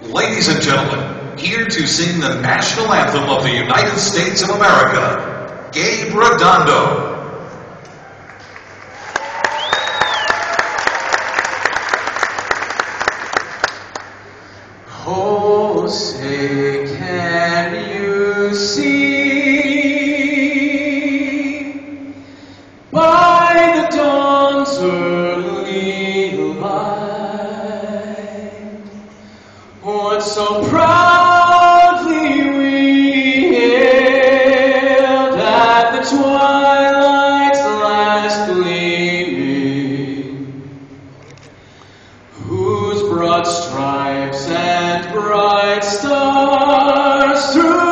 Ladies and gentlemen, here to sing the national anthem of the United States of America, Gabe Redondo. Oh, say, can you see by the dawn's early light what so proudly we hailed at the twilight's last gleaming, whose broad stripes and bright stars through